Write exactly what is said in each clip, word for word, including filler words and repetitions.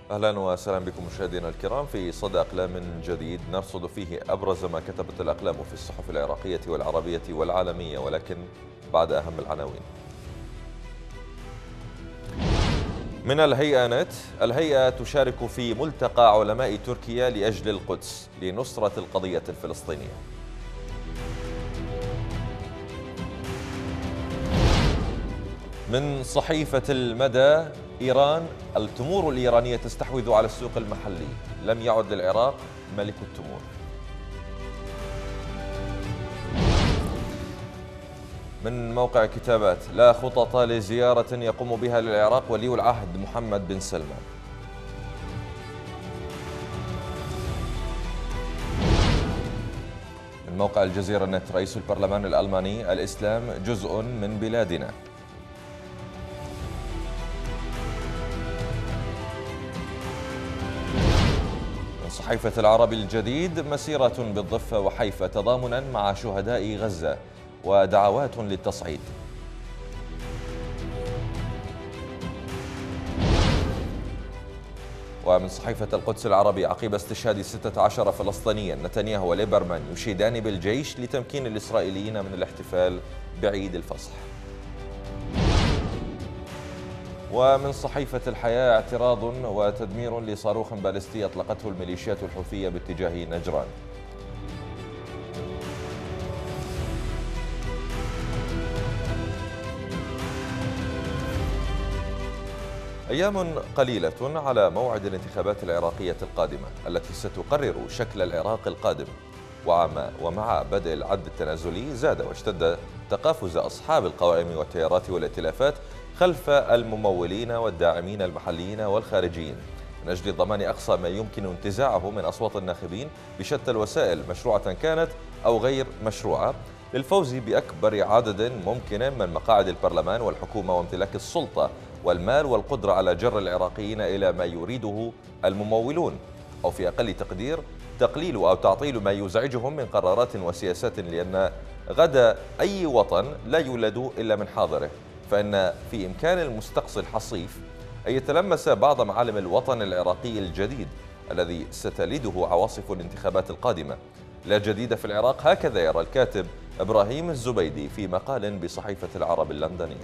أهلا وسهلا بكم مشاهدينا الكرام في صدى أقلام جديد نرصد فيه أبرز ما كتبت الأقلام في الصحف العراقية والعربية والعالمية، ولكن بعد أهم العناوين. من الهيئة نت: الهيئة تشارك في ملتقى علماء تركيا لأجل القدس لنصرة القضية الفلسطينية. من صحيفة المدى: إيران: التمور الإيرانية تستحوذ على السوق المحلي، لم يعد للعراق ملك التمور. من موقع كتابات: لا خطط لزيارة يقوم بها للعراق ولي العهد محمد بن سلمان. من موقع الجزيرة نت: رئيس البرلمان الألماني: الإسلام جزء من بلادنا. صحيفة العربي الجديد: مسيرة بالضفة وحيفا تضامنا مع شهداء غزة ودعوات للتصعيد. ومن صحيفة القدس العربي: عقب استشهاد ستة عشر فلسطينيا، نتنياهو وليبرمان يشيدان بالجيش لتمكين الإسرائيليين من الاحتفال بعيد الفصح. ومن صحيفة الحياة: اعتراض وتدمير لصاروخ باليستي أطلقته الميليشيات الحوثية باتجاه نجران. أيام قليلة على موعد الانتخابات العراقية القادمة التي ستقرر شكل العراق القادم، ومع بدء العد التنازلي زاد واشتد تقافز أصحاب القوائم والتيارات والائتلافات خلف الممولين والداعمين المحليين والخارجيين من أجل ضمان أقصى ما يمكن انتزاعه من أصوات الناخبين بشتى الوسائل، مشروعة كانت أو غير مشروعة، للفوز بأكبر عدد ممكن من مقاعد البرلمان والحكومة وامتلاك السلطة والمال والقدرة على جر العراقيين إلى ما يريده الممولون، أو في أقل تقدير تقليل أو تعطيل ما يزعجهم من قرارات وسياسات، لأن غدا أي وطن لا يولد إلا من حاضره، فإن في إمكان المستقصي الحصيف أن يتلمس بعض معالم الوطن العراقي الجديد الذي ستلده عواصف الانتخابات القادمة. لا جديد في العراق، هكذا يرى الكاتب إبراهيم الزبيدي في مقال بصحيفة العرب اللندنية.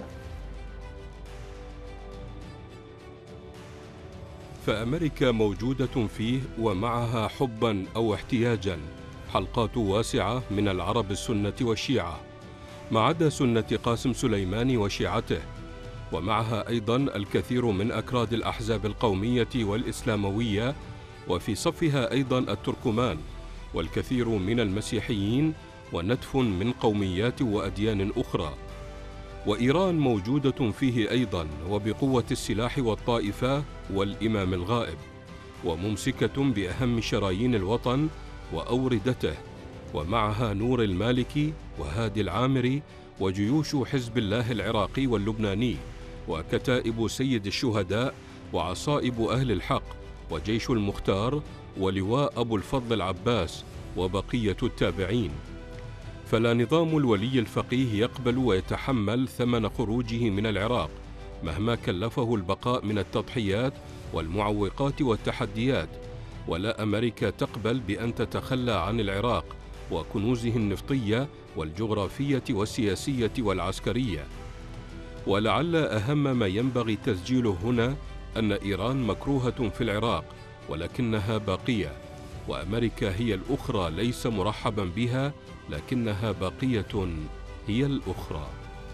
فأمريكا موجودة فيه ومعها حبا أو احتياجا حلقات واسعة من العرب السنة والشيعة، ما عدا سنة قاسم سليماني وشيعته، ومعها أيضا الكثير من أكراد الأحزاب القومية والإسلاموية، وفي صفها أيضا التركمان والكثير من المسيحيين ونتف من قوميات وأديان أخرى. وإيران موجودة فيه أيضا وبقوة السلاح والطائفة والإمام الغائب، وممسكة بأهم شرايين الوطن وأوردته، ومعها نور المالكي وهادي العامري وجيوش حزب الله العراقي واللبناني وكتائب سيد الشهداء وعصائب أهل الحق وجيش المختار ولواء أبو الفضل العباس وبقية التابعين. فلا نظام الولي الفقيه يقبل ويتحمل ثمن خروجه من العراق مهما كلفه البقاء من التضحيات والمعوقات والتحديات، ولا أمريكا تقبل بأن تتخلى عن العراق وكنوزه النفطية والجغرافية والسياسية والعسكرية. ولعل أهم ما ينبغي تسجيله هنا أن إيران مكروهة في العراق ولكنها باقية، وأمريكا هي الأخرى ليس مرحبا بها لكنها باقية هي الأخرى.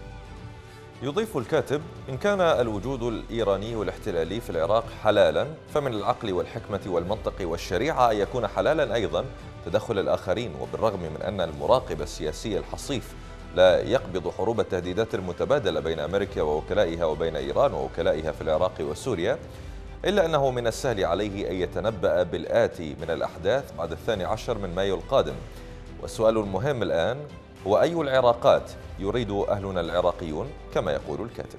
يضيف الكاتب: إن كان الوجود الإيراني والاحتلالي في العراق حلالا، فمن العقل والحكمة والمنطق والشريعة أن يكون حلالا أيضا تدخل الآخرين، وبالرغم من أن المراقب السياسي الحصيف لا يقبض حروب التهديدات المتبادلة بين أمريكا ووكلائها وبين إيران ووكلائها في العراق وسوريا، إلا أنه من السهل عليه أن يتنبأ بالآتي من الأحداث بعد الثاني عشر من مايو القادم. والسؤال المهم الآن هو: أي العراقات يريد أهلنا العراقيون كما يقول الكاتب؟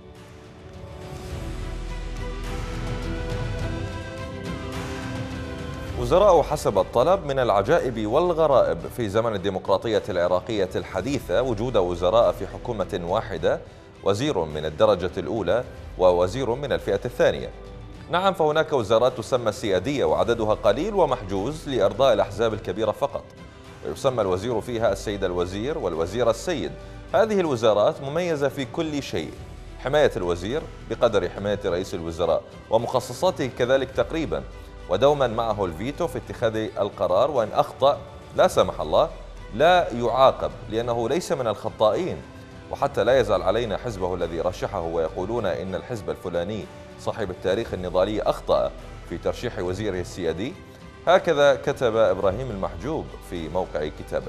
وزراء حسب الطلب: من العجائب والغرائب في زمن الديمقراطية العراقية الحديثة وجود وزراء في حكومة واحدة، وزير من الدرجة الأولى ووزير من الفئة الثانية. نعم، فهناك وزارات تسمى سيادية وعددها قليل ومحجوز لإرضاء الأحزاب الكبيرة فقط، ويسمى الوزير فيها السيد الوزير والوزير السيد. هذه الوزارات مميزة في كل شيء: حماية الوزير بقدر حماية رئيس الوزراء ومخصصاته كذلك تقريبا، ودوما معه الفيتو في اتخاذ القرار، وإن أخطأ لا سمح الله لا يعاقب لأنه ليس من الخطائين. وحتى لا يزعل علينا حزبه الذي رشحه ويقولون إن الحزب الفلاني صاحب التاريخ النضالي أخطأ في ترشيح وزيره السيادي. هكذا كتب إبراهيم المحجوب في موقع كتابه.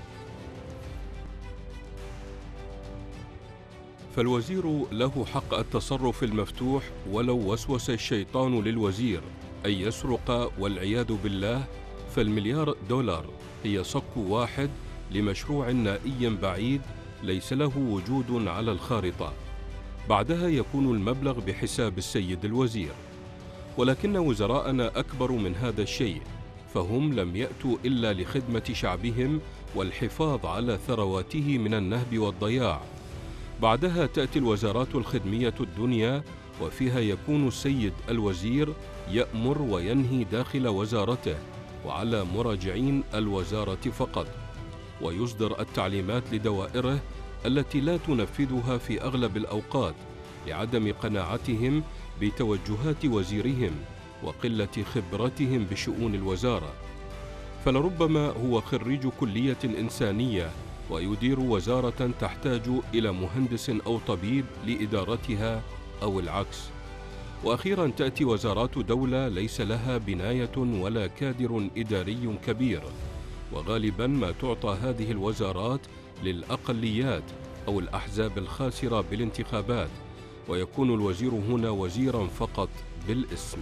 فالوزير له حق التصرف المفتوح ولو وسوس الشيطان للوزير أن يسرق، والعياذ بالله، فالمليار دولار هي صك واحد لمشروع نائي بعيد ليس له وجود على الخارطة. بعدها يكون المبلغ بحساب السيد الوزير. ولكن وزراءنا أكبر من هذا الشيء، فهم لم يأتوا إلا لخدمة شعبهم والحفاظ على ثرواته من النهب والضياع. بعدها تأتي الوزارات الخدمية الدنيا، وفيها يكون السيد الوزير يأمر وينهي داخل وزارته وعلى مراجعين الوزارة فقط، ويصدر التعليمات لدوائره التي لا تنفذها في أغلب الأوقات لعدم قناعتهم بتوجهات وزيرهم وقلة خبرتهم بشؤون الوزارة. فلربما هو خريج كلية إنسانية ويدير وزارة تحتاج إلى مهندس أو طبيب لإدارتها أو العكس. وأخيرا تأتي وزارات دولة ليس لها بناية ولا كادر إداري كبير، وغالبا ما تعطى هذه الوزارات للأقليات أو الأحزاب الخاسرة بالانتخابات، ويكون الوزير هنا وزيرا فقط بالاسم.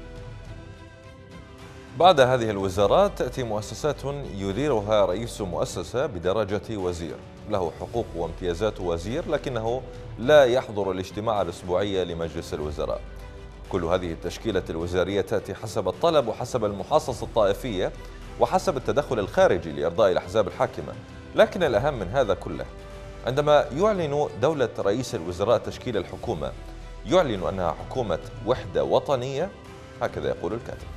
بعد هذه الوزارات تأتي مؤسسات يديرها رئيس مؤسسة بدرجة وزير، له حقوق وامتيازات وزير لكنه لا يحضر الاجتماع الأسبوعي لمجلس الوزراء. كل هذه التشكيلة الوزارية تأتي حسب الطلب وحسب المحاصصة الطائفية وحسب التدخل الخارجي لإرضاء الأحزاب الحاكمة. لكن الأهم من هذا كله، عندما يعلن دولة رئيس الوزراء تشكيل الحكومة، يعلن أنها حكومة وحدة وطنية، هكذا يقول الكاتب.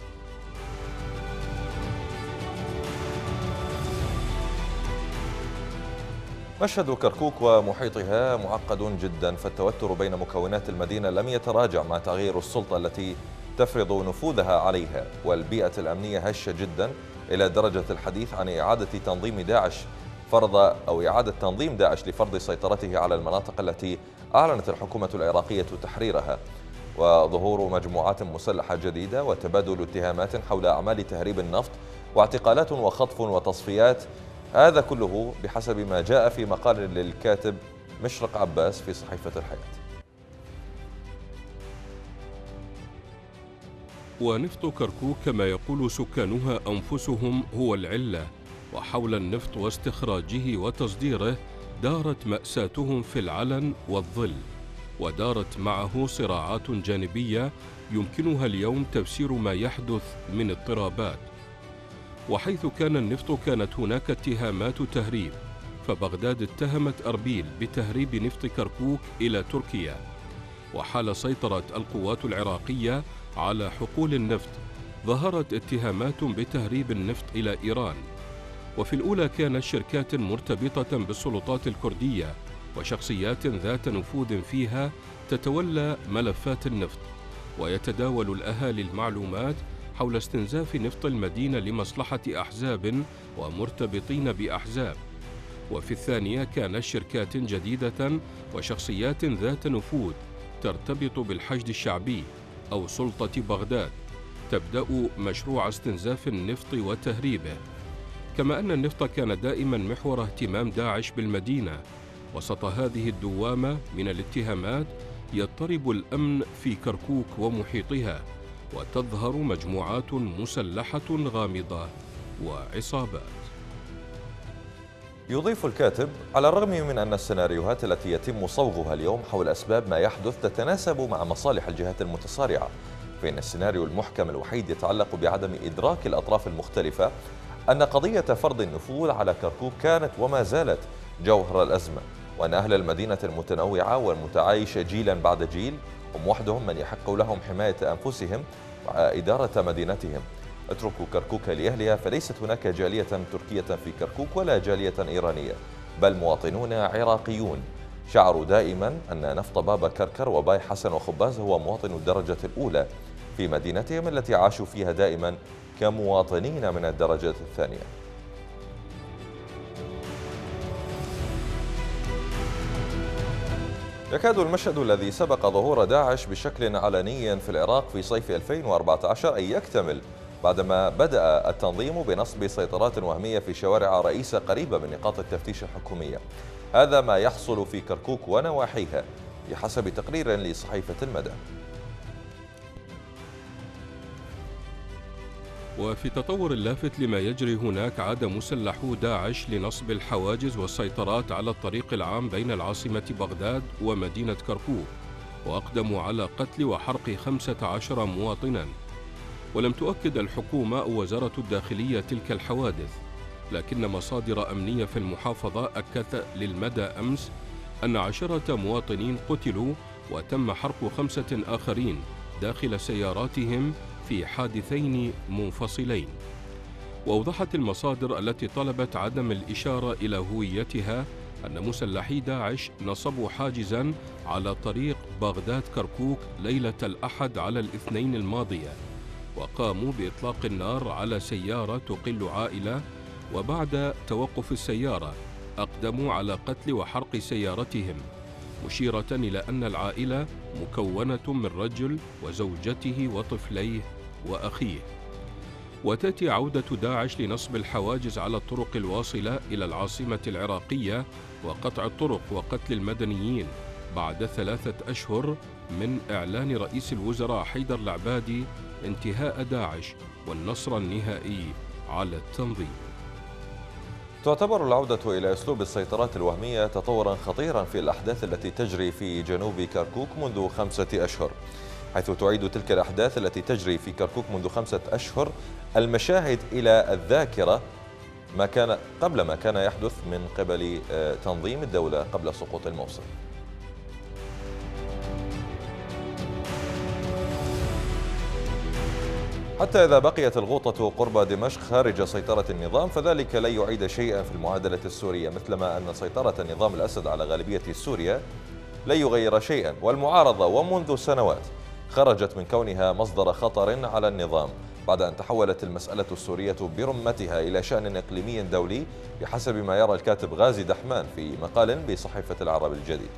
مشهد كركوك ومحيطها معقد جدا، فالتوتر بين مكونات المدينة لم يتراجع مع تغيير السلطة التي تفرض نفوذها عليها، والبيئة الأمنية هشة جدا إلى درجة الحديث عن إعادة تنظيم داعش فرض أو إعادة تنظيم داعش لفرض سيطرته على المناطق التي أعلنت الحكومة العراقية تحريرها، وظهور مجموعات مسلحة جديدة وتبادل اتهامات حول أعمال تهريب النفط واعتقالات وخطف وتصفيات. هذا كله بحسب ما جاء في مقال للكاتب مشرق عباس في صحيفة الحياة. ونفط كركوك كما يقول سكانها أنفسهم هو العلة، وحول النفط واستخراجه وتصديره دارت مأساتهم في العلن والظل، ودارت معه صراعات جانبية يمكنها اليوم تفسير ما يحدث من اضطرابات. وحيث كان النفط كانت هناك اتهامات تهريب، فبغداد اتهمت أربيل بتهريب نفط كركوك إلى تركيا. وحال سيطرة القوات العراقية على حقول النفط ظهرت اتهامات بتهريب النفط إلى إيران. وفي الأولى كانت شركات مرتبطة بالسلطات الكردية وشخصيات ذات نفوذ فيها تتولى ملفات النفط، ويتداول الأهالي المعلومات حول استنزاف نفط المدينة لمصلحة أحزاب ومرتبطين بأحزاب. وفي الثانية كانت شركات جديدة وشخصيات ذات نفوذ ترتبط بالحشد الشعبي أو سلطة بغداد تبدأ مشروع استنزاف النفط وتهريبه. كما أن النفط كان دائما محور اهتمام داعش بالمدينة. وسط هذه الدوامة من الاتهامات يضطرب الأمن في كركوك ومحيطها، وتظهر مجموعات مسلحة غامضة وعصابات. يضيف الكاتب: على الرغم من أن السيناريوهات التي يتم صوغها اليوم حول أسباب ما يحدث تتناسب مع مصالح الجهات المتصارعة، فإن السيناريو المحكم الوحيد يتعلق بعدم إدراك الأطراف المختلفة أن قضية فرض النفوذ على كركوك كانت وما زالت جوهر الأزمة، وأن أهل المدينة المتنوعة والمتعايشة جيلا بعد جيل هم وحدهم من يحق لهم حماية أنفسهم وإدارة مدينتهم. اتركوا كركوك لأهلها، فليست هناك جالية تركية في كركوك ولا جالية إيرانية، بل مواطنون عراقيون شعروا دائما أن نفط بابا كركر وباي حسن وخباز هو مواطن الدرجة الأولى في مدينتهم التي عاشوا فيها دائما كمواطنين من الدرجة الثانية. يكاد المشهد الذي سبق ظهور داعش بشكل علني في العراق في صيف ألفين وأربعة عشر أن يكتمل بعدما بدأ التنظيم بنصب سيطرات وهمية في شوارع رئيسة قريبة من نقاط التفتيش الحكومية. هذا ما يحصل في كركوك ونواحيها بحسب تقرير لصحيفة المدى. وفي تطور لافت لما يجري هناك، عاد مسلحو داعش لنصب الحواجز والسيطرات على الطريق العام بين العاصمة بغداد ومدينة كركوك، وأقدموا على قتل وحرق خمسة عشر مواطنا. ولم تؤكد الحكومة أو وزارة الداخلية تلك الحوادث، لكن مصادر أمنية في المحافظة أكدت للمدى أمس أن عشرة مواطنين قتلوا وتم حرق خمسة آخرين داخل سياراتهم في حادثين منفصلين. وأوضحت المصادر التي طلبت عدم الإشارة إلى هويتها أن مسلحي داعش نصبوا حاجزاً على طريق بغداد كركوك ليلة الأحد على الاثنين الماضية، وقاموا بإطلاق النار على سيارة تقل عائلة، وبعد توقف السيارة أقدموا على قتل وحرق سيارتهم، مشيرة إلى أن العائلة مكونة من رجل وزوجته وطفليه وأخيه. وتأتي عودة داعش لنصب الحواجز على الطرق الواصلة إلى العاصمة العراقية وقطع الطرق وقتل المدنيين بعد ثلاثة أشهر من إعلان رئيس الوزراء حيدر العبادي انتهاء داعش والنصر النهائي على التنظيم. تعتبر العودة إلى أسلوب السيطرات الوهمية تطورا خطيرا في الأحداث التي تجري في جنوب كركوك منذ خمسة أشهر، حيث تعيد تلك الأحداث التي تجري في كركوك منذ خمسة أشهر المشاهد إلى الذاكرة ما كان قبل ما كان يحدث من قبل تنظيم الدولة قبل سقوط الموصل. حتى إذا بقيت الغوطة قرب دمشق خارج سيطرة النظام فذلك لا يعيد شيئا في المعادلة السورية، مثلما أن سيطرة النظام الأسد على غالبية سوريا لا يغير شيئا، والمعارضة ومنذ سنوات خرجت من كونها مصدر خطر على النظام بعد أن تحولت المسألة السورية برمتها إلى شأن إقليمي دولي بحسب ما يرى الكاتب غازي دحمان في مقال بصحيفة العرب الجديد.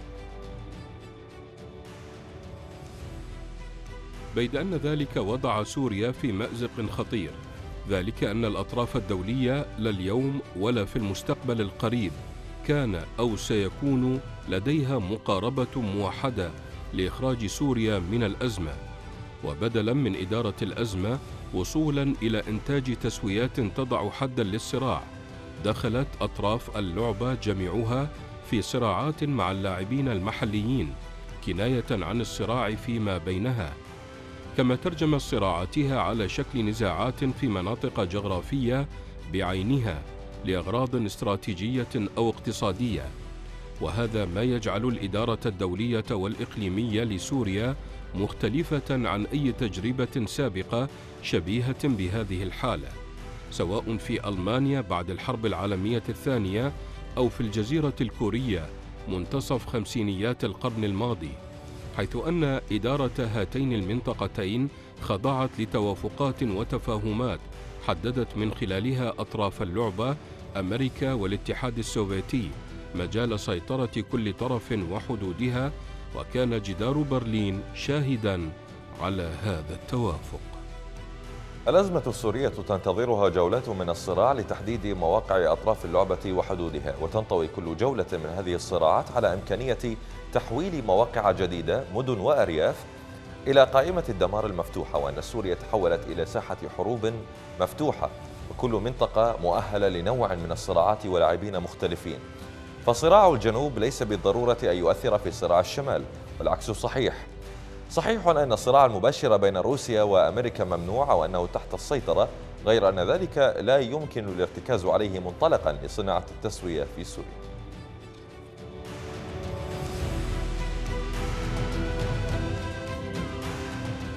بيد أن ذلك وضع سوريا في مأزق خطير، ذلك أن الأطراف الدولية لا اليوم ولا في المستقبل القريب كان أو سيكون لديها مقاربة موحدة لإخراج سوريا من الأزمة، وبدلا من إدارة الأزمة وصولا إلى إنتاج تسويات تضع حدا للصراع، دخلت أطراف اللعبة جميعها في صراعات مع اللاعبين المحليين كناية عن الصراع فيما بينها، كما ترجم صراعاتها على شكل نزاعات في مناطق جغرافية بعينها لأغراض استراتيجية أو اقتصادية. وهذا ما يجعل الإدارة الدولية والإقليمية لسوريا مختلفة عن أي تجربة سابقة شبيهة بهذه الحالة، سواء في ألمانيا بعد الحرب العالمية الثانية أو في الجزيرة الكورية منتصف خمسينيات القرن الماضي، حيث أن إدارة هاتين المنطقتين خضعت لتوافقات وتفاهمات حددت من خلالها أطراف اللعبة أمريكا والاتحاد السوفيتي مجال سيطرة كل طرف وحدودها، وكان جدار برلين شاهداً على هذا التوافق. الأزمة السورية تنتظرها جولات من الصراع لتحديد مواقع أطراف اللعبة وحدودها، وتنطوي كل جولة من هذه الصراعات على إمكانية تحويل مواقع جديدة مدن وأرياف إلى قائمة الدمار المفتوحة، وأن سوريا تحولت إلى ساحة حروب مفتوحة وكل منطقة مؤهلة لنوع من الصراعات ولاعبين مختلفين. فصراع الجنوب ليس بالضرورة أن يؤثر في صراع الشمال، والعكس صحيح. صحيح أن الصراع المباشر بين روسيا وأمريكا ممنوع وأنه تحت السيطرة، غير أن ذلك لا يمكن الارتكاز عليه منطلقا لصناعة التسوية في سوريا.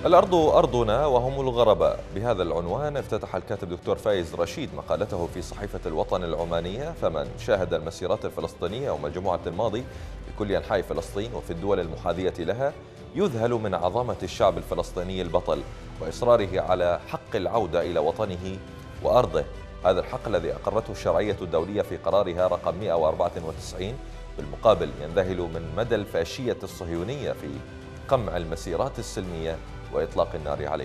الأرض أرضنا وهم الغرباء. بهذا العنوان افتتح الكاتب دكتور فايز رشيد مقالته في صحيفة الوطن العمانية. فمن شاهد المسيرات الفلسطينية يوم الجمعة الماضي بكل أنحاء فلسطين وفي الدول المحاذية لها يذهل من عظمة الشعب الفلسطيني البطل وإصراره على حق العودة إلى وطنه وأرضه. هذا الحق الذي أقرته الشرعية الدولية في قرارها رقم مئة وأربعة وتسعين. بالمقابل ينذهل من مدى الفاشية الصهيونية في قمع المسيرات السلمية وإطلاق النار عليه.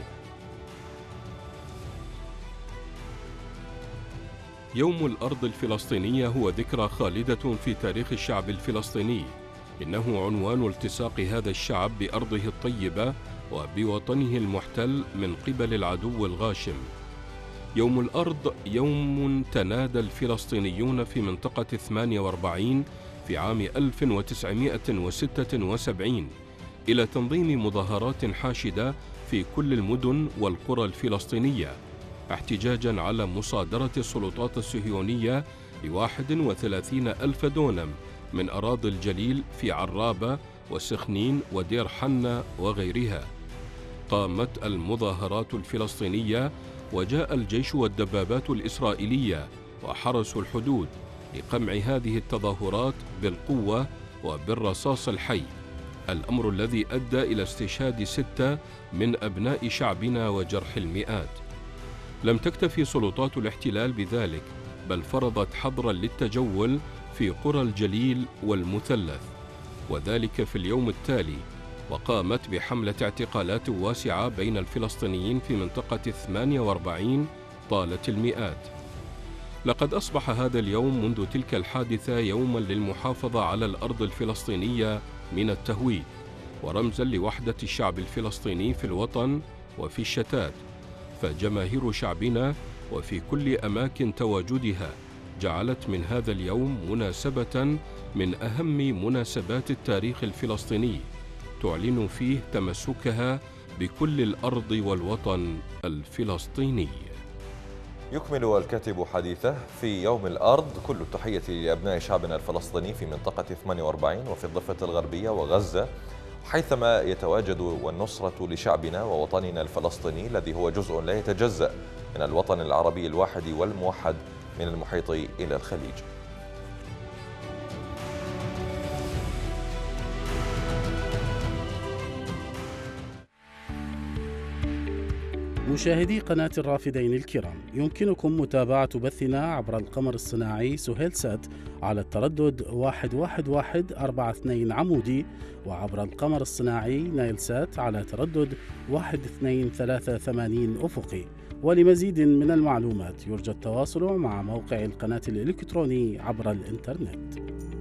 يوم الأرض الفلسطينية هو ذكرى خالدة في تاريخ الشعب الفلسطيني. إنه عنوان التصاق هذا الشعب بأرضه الطيبة وبوطنه المحتل من قبل العدو الغاشم. يوم الأرض يوم تنادى الفلسطينيون في منطقة ثمانية وأربعين في عام ألف وتسعمئة وستة وسبعين إلى تنظيم مظاهرات حاشدة في كل المدن والقرى الفلسطينية احتجاجاً على مصادرة السلطات الصهيونية لواحد وثلاثين ألف دونم من أراضي الجليل في عرابة وسخنين ودير حنة وغيرها. قامت المظاهرات الفلسطينية وجاء الجيش والدبابات الإسرائيلية وحرسوا الحدود لقمع هذه التظاهرات بالقوة وبالرصاص الحي، الأمر الذي أدى إلى استشهاد ستة من أبناء شعبنا وجرح المئات. لم تكتفي سلطات الاحتلال بذلك، بل فرضت حظرا للتجول في قرى الجليل والمثلث، وذلك في اليوم التالي، وقامت بحملة اعتقالات واسعة بين الفلسطينيين في منطقة ثمانية وأربعين طالت المئات. لقد أصبح هذا اليوم منذ تلك الحادثة يوما للمحافظة على الأرض الفلسطينية من التهويد، ورمزا لوحدة الشعب الفلسطيني في الوطن وفي الشتات. فجماهير شعبنا وفي كل أماكن تواجدها جعلت من هذا اليوم مناسبة من أهم مناسبات التاريخ الفلسطيني تعلن فيه تمسكها بكل الأرض والوطن الفلسطيني. يكمل الكاتب حديثه في يوم الأرض. كل التحية لأبناء شعبنا الفلسطيني في منطقة ثمانية وأربعين وفي الضفة الغربية وغزة حيثما يتواجد، والنصرة لشعبنا ووطننا الفلسطيني الذي هو جزء لا يتجزأ من الوطن العربي الواحد والموحد من المحيط إلى الخليج. مشاهدي قناة الرافدين الكرام، يمكنكم متابعة بثنا عبر القمر الصناعي سهيل سات على التردد واحد واحد واحد أربعة اثنين عمودي، وعبر القمر الصناعي نايل سات على تردد واحد اثنين ثلاثة ثمانين أفقي. ولمزيد من المعلومات يرجى التواصل مع موقع القناة الإلكتروني عبر الإنترنت.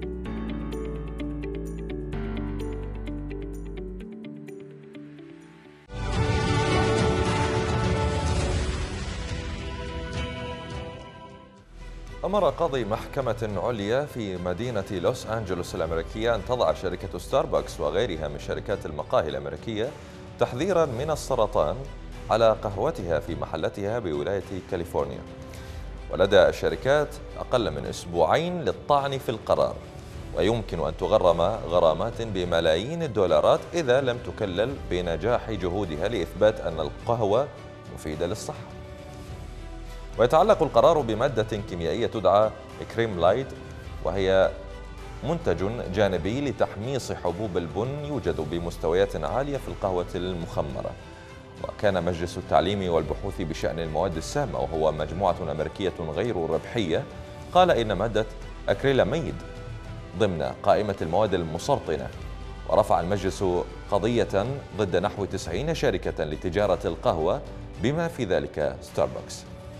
أمر قاضي محكمة عليا في مدينة لوس أنجلوس الأمريكية أن تضع شركة ستاربكس وغيرها من شركات المقاهي الأمريكية تحذيرا من السرطان على قهوتها في محلاتها بولاية كاليفورنيا. ولدى الشركات أقل من أسبوعين للطعن في القرار، ويمكن أن تغرم غرامات بملايين الدولارات إذا لم تكلل بنجاح جهودها لإثبات أن القهوة مفيدة للصحة. ويتعلق القرار بمادة كيميائية تدعى كريم لايت، وهي منتج جانبي لتحميص حبوب البن يوجد بمستويات عالية في القهوة المخمرة. وكان مجلس التعليم والبحوث بشأن المواد السامة، وهو مجموعة أمريكية غير ربحية، قال إن مادة أكريلاميد ضمن قائمة المواد المسرطنة. ورفع المجلس قضية ضد نحو تسعين شركة لتجارة القهوة بما في ذلك ستاربكس.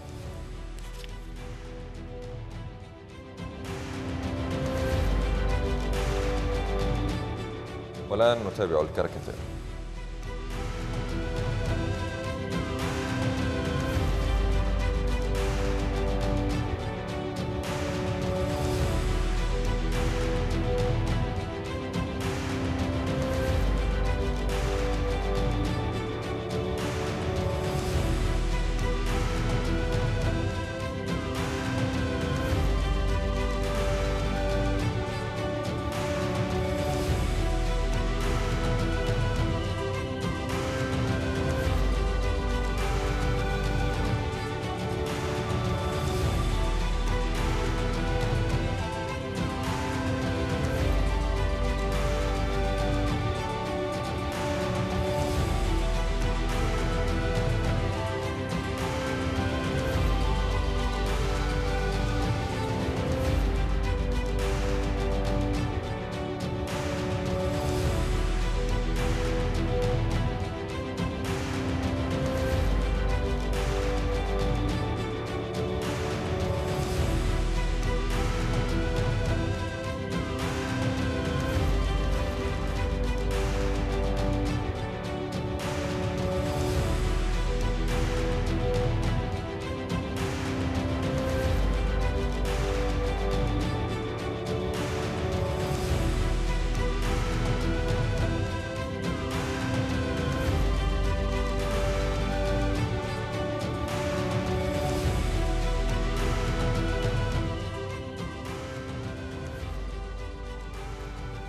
والآن نتابع الكاريكاتير.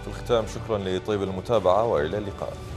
في الختام شكرا لطيب المتابعة وإلى اللقاء.